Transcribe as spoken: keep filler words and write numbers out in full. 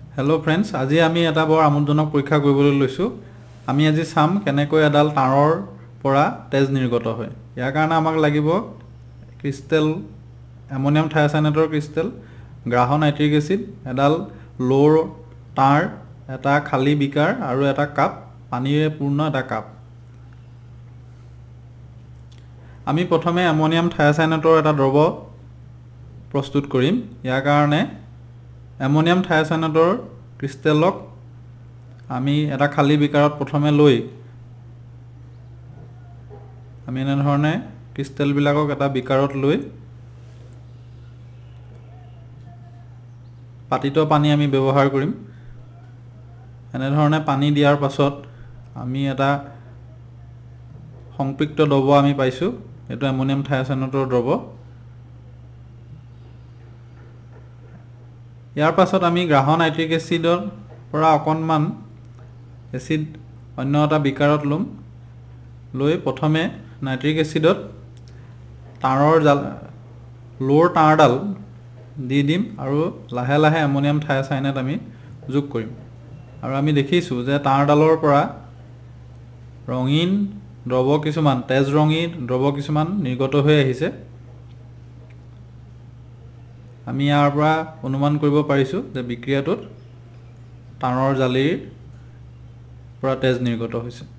Hello' friends, আজি আমি এটা বৰ আমোদজনক পৰীক্ষা কৰিবলৈ লৈছোঁ। আমি আজি চাম কেনেকৈ এডাল তাঁৰৰ পৰা তেজ নিৰ্গত হয়। ইয়াৰ কাৰণে আমাক লাগিব ক্ৰিষ্টেল, এমনিয়াম থায়াচাইনেটৰ ক্ৰিষ্টেল, গ্ৰাহ নাইট্ৰিক এচিড, এডাল ল'ৰ তাঁৰ, এটা খালী বিকাৰ আৰু এটা কাপ, পানীৰে পূৰ্ণ এটা কাপ। আমি প্ৰথমে এমনিয়াম থায়াচাইনেটৰ এটা দ্ৰৱ প্ৰস্তুত কৰিম। ইয়াৰ কাৰণে এমনিয়াম থায়াচাইনেটৰ ক্ৰিষ্টেলক আমি এটা খালী বিকাৰত প্ৰথমে লৈ আমি এনেধৰণে ক্ৰিষ্টেলবিলাকক এটা বিকাৰত লৈ পাতিত পানী আমি ব্যৱহাৰ কৰিম। এনেধৰণে পানী দিয়াৰ পাছত আমি এটা সংপৃক্ত দ্ৰৱ আমি পাইছোঁ। এইটো এমনিয়াম থায়াচাইনেটৰ দ্ৰৱ। ইয়াৰ পাছত আমি গ্ৰাহ নাইট্ৰিক এচিডৰ পৰা অকণমান এচিড অন্য এটা বিকাৰত ল'ম। লৈ প্ৰথমে নাইট্ৰিক এচিডত তাঁৰৰ জাল ল'ৰ তাঁৰডাল দি দিম আৰু লাহে লাহে এমনিয়াম থায়াচাইনেট আমি যোগ কৰিম। আৰু আমি দেখিছোঁ যে তাঁৰডালৰ পৰা ৰঙীন দ্ৰৱ কিছুমান, তেজ ৰঙীন দ্ৰৱ কিছুমান নিৰ্গত হৈ আহিছে। আমি ইয়াৰ পৰা অনুমান কৰিব পাৰিছোঁ যে বিক্ৰিয়াটোত তাঁৰৰ জালিৰ পৰা তেজ নিৰ্গত হৈছে।